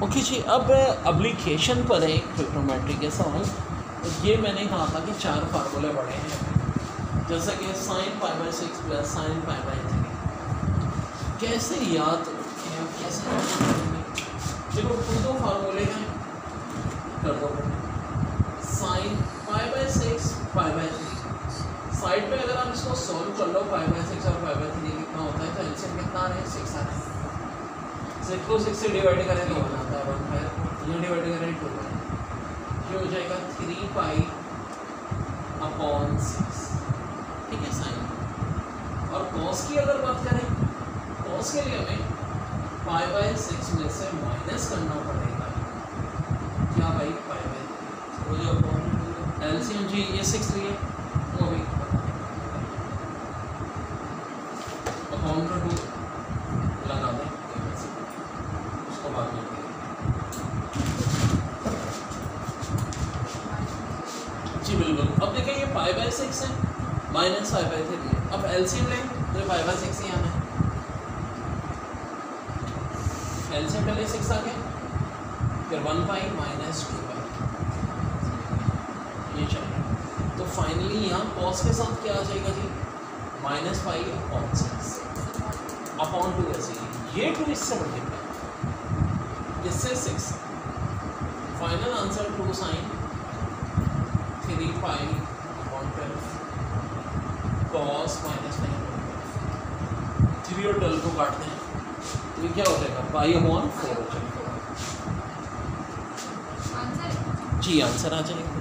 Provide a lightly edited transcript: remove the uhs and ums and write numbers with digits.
Okay जी, अब application पर है ट्रिग्नोमेट्री के सवाल। ये मैंने कहा था कि 4 फार्मूले पढ़े हैं, जैसे कि साइन π/6 प्लस साइन π/3। कैसे याद रखें, अब कैसे देखो, दो फार्मूले हैं, कर दो। साइन π/6 π/3 साइड पे अगर आप इसको सॉल्व कर लो, π/6 और π/3 कितना होता है, तो एलसीएम कितना आ रहा है, 6 आ रहा है। 6 को 6 से डिवाइड करें तो 1 आता है, 1/5 यहाँ डिवाइड करें 2 ये हो जाएगा 3π/6। ठीक है साइन। और कॉस की अगर बात करें, कॉस के लिए हमें π/6 में से माइनस करना पड़ेगा क्या भाई, π/3 एलसीएम जी ये 6 लिए वो भी अपॉन 2 लगा दें, उसको बाद में जी बिल्कुल। अब देखें ये π/6 है माइनस π/3 है। अब एलसीएम लें तो π/6 ही आना है, एलसीएम पहले 6 आ गया, फिर 1π माइनस 2π ये चाहिए। तो फाइनली यहाँ कॉस के साथ क्या आ जाएगा जी, -π/6 अपॉन 2 ऐसे ही, ये 2 इससे मल्टीप्लाई, इससे 6। फाइनल आंसर 2 साइन 3π/12 कॉस -9 3 और 12 को काटते हैं तो ये क्या हो जाएगा, π/4 हो जाएगा। जी आंसर आ जाएगा।